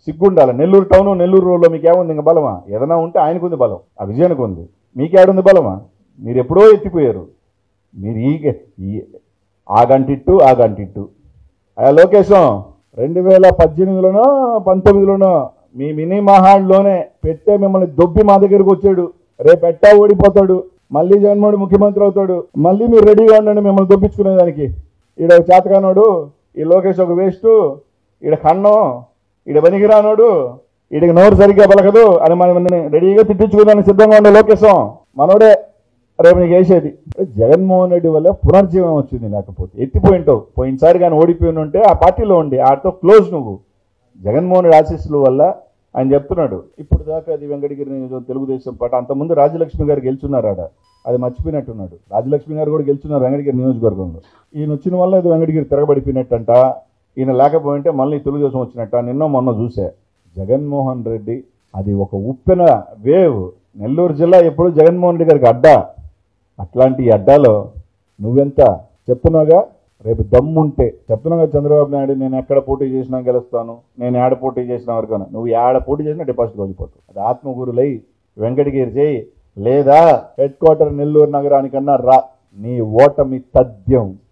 సిగ్గుండాలి. నెల్లూరు టౌన్ నెల్లూరు రోడ్లో మీకు ఏముంది ఇంకా బలమా? ఏదైనా ఉంటే ఆయనకు ఉంది బలం, ఆ విజయానికి ఉంది. మీకేడుంది బలమా? మీరు ఎప్పుడో ఎత్తిపోయారు. మీరు ఆ గంటిట్టు అయ్యా లోకేశం 2018లోనో 19లోనో మీ మినీ మహాడ్లోనే పెట్టే మిమ్మల్ని దొబ్బి మా దగ్గరకు వచ్చాడు. రేపు ఎట్టా ఓడిపోతాడు, మళ్ళీ జగన్మోహన్ ముఖ్యమంత్రి అవుతాడు, మళ్ళీ మీరు రెడీగా ఉండండి మిమ్మల్ని దొప్పించుకునేదానికి. ఈడ చేతకానోడు, ఈ లోకేష్ ఒక వేస్ట్, ఈడ కన్నం, ఈడ పనికిరానోడు, ఈడికి నోరు సరిగ్గా పలకదు అని మనం రెడీగా తిట్టించుకోవడానికి సిద్ధంగా ఉండే లోకేశం మనోడే రేపు నీకు వేసేది. జగన్మోహన్ రెడ్డి వల్ల పునర్జీవం వచ్చింది. లేకపోతే ఎత్తిపోయింటావు. పోయినసారి కానీ ఓడిపోయిన ఉంటే ఆ పార్టీలో ఉండి ఆడితో క్లోజ్ నువ్వు. జగన్మోహన్ రెడ్డి ఆశీస్సుల వల్ల ఆయన చెప్తున్నాడు. ఇప్పుడు దాకా అది వెంకటగిరి తెలుగుదేశం పార్టీ, అంతకుముందు రాజలక్ష్మి గారు గెలుచున్నారు ఆడ, అది మర్చిపోయినట్టున్నాడు. రాజలక్ష్మి గారు కూడా గెలుచున్నారు వెంకటగిరి నియోజకవర్గంలో. ఈయన వచ్చిన వల్ల ఇది వెంకటగిరి తిరగబడిపోయినట్టంట. ఈయన లేకపోయింటే మళ్ళీ తెలుగుదేశం వచ్చినట్ట. నిన్న మొన్న చూసే జగన్మోహన్ రెడ్డి అది ఒక ఉప్పెన వేవ్. నెల్లూరు జిల్లా ఎప్పుడు జగన్మోహన్ రెడ్డి గారికి అడ్డా. అట్లాంటి అడ్డాలో నువ్వెంత చెప్తున్నావుగా. రేపు దమ్ముంటే చెప్తున్నాగా చంద్రబాబు నాయుడు, నేను ఎక్కడ పోటీ చేసినా గెలుస్తాను, నేను ఏడ పోటీ చేసిన వరకు. నువ్వు ఏడ పోటీ చేసినా డిపాజిట్ వెళ్ళిపోతావు. అది ఆత్మగురులై వెంకటగిరి చేయి, లేదా హెడ్ క్వార్టర్ నెల్లూరు నగరానికన్నా రా. నీ ఓటమి తథ్యం.